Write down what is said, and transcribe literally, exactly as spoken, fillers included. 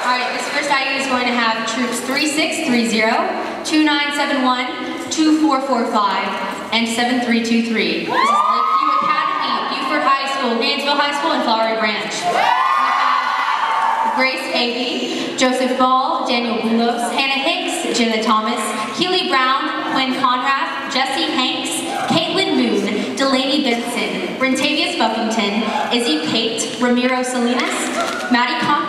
right, this first I U is going to have troops three six three zero, two nine seven one, two four four five, and seven three two three. This is Lakeview Academy, Buford High School, Gainesville High School, and Flowery Branch. Grace Avey, Joseph Ball, Daniel Boulos, Hannah Hicks, Jenna Thomas, Keely Brown, Quinn Conrad, Jesse Hanks, Caitlin Moon, Delaney Benson, Rentavious Buffington, Izzy Pate, Ramiro Salinas, Maddie Conrad,